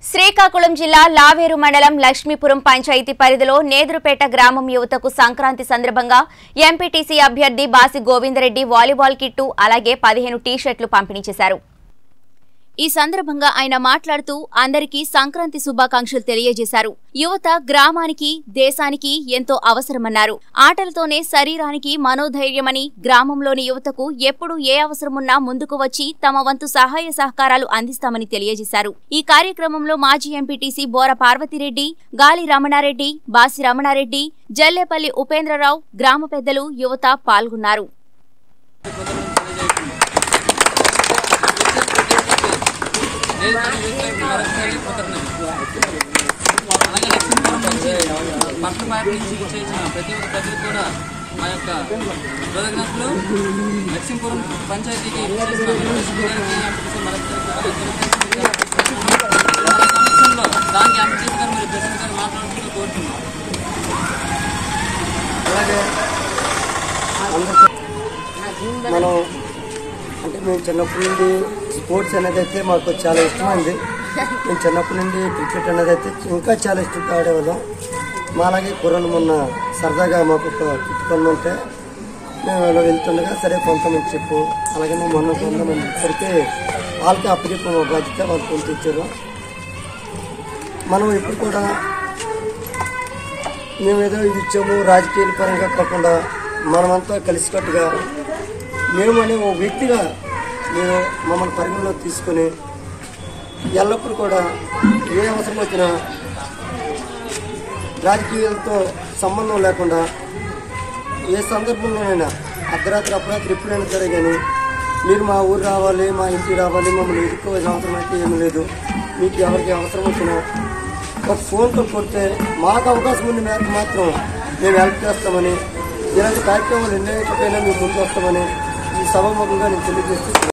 శ్రీకాకుళం జిల్లా లావేరు మండలం లక్ష్మీపురం పంచాయతీ పరిధిలో నేదురుపేట గ్రామం యువతకు సంక్రాంతి సందర్భంగా ఎంపీటీసీ అభ్యర్థి బాసి గోవిందరెడ్డి వాలీబాల్ కిట్టు అలాగే 15 టీ-షర్ట్లు పంపిణీ చేశారు। ఈ సందర్భంగా ఆయన మాట్లాడుతూ అందరికీ సంక్రాంతి శుభాకాంక్షలు తెలియజేశారు। యువత గ్రామానికి దేశానికి ఎంతో అవసరమన్నారు। ఆటలతోనే శరీరానికి మనోధైర్యమని గ్రామంలోని యువతకు ఎప్పుడు ఏ అవసరమున్నా ముందుకు వచ్చి తమ వంతు సహాయ సహకారాలు అందిస్తామని తెలియజేశారు। ఈ కార్యక్రమంలో మాజీ ఎంపీటీసీ బోర పార్వతిరెడ్డి, గాలి రమణారెడ్డి, బాసి రమణారెడ్డి, జల్లేపల్లి ఉపేంద్రరావు, గ్రామ పెద్దలు, యువత పాల్గొన్నారు। లక్ష్మీపురం పంచాయతీకి దానికి ఎంపీటీసీ గారు మరి ప్రెసిడెంట్ గారు మాట్లాడుతూ కోరుతున్నాం। మనం అంటే మేము చిన్నప్పటి నుండి స్పోర్ట్స్ అనేది అయితే మాకు చాలా ఇష్టమైంది। మేము చిన్నప్పటి నుండి క్రికెట్ అనేది అయితే ఇంకా చాలా ఇష్టంగా ఆడేవాళ్ళం। మా అలాగే కుర్రలు మొన్న సరదాగా మాకు ఒక కిట్టుకొని ఉంటే మేము వెళ్తుండగా సరే కొంతమంది చెప్పు అలాగే మేము మొన్న కొంతమంది ఇప్పటికే వాళ్ళకి అప్పచెప్పు మా బాధ్యత వాళ్ళు కొంత ఇచ్చారు। మనం ఇప్పుడు కూడా మేము ఏదో ఇది ఇచ్చాము రాజకీయాల పరంగా కాకుండా మనమంతా కలిసికట్టుగా మేము అనే ఓ వ్యక్తిగా నేను మమ్మల్ని పరిగణలో తీసుకుని ఎల్లప్పుడూ కూడా ఏ అవసరం వచ్చినా రాజకీయాలతో సంబంధం లేకుండా ఏ సందర్భంలోనైనా అర్ధరాత్రి అపరాత్రి ఎప్పుడైనా సరే కానీ మీరు మా ఊరు రావాలి, మా ఇంటికి రావాలి, మమ్మల్ని ఎదుర్కోవాల్సిన అవసరం అయితే ఏమీ లేదు। మీకు ఎవరికి అవసరం వచ్చినా ఒక ఫోన్తో కొడితే మాకు అవకాశం ఉన్న మేరకు మాత్రం మేము హెల్ప్ చేస్తామని, ఇలాంటి కార్యక్రమాలు ఎన్నైనా మేము ముందు వస్తామని ఈ సభాముఖంగా నేను తెలియజేస్తూ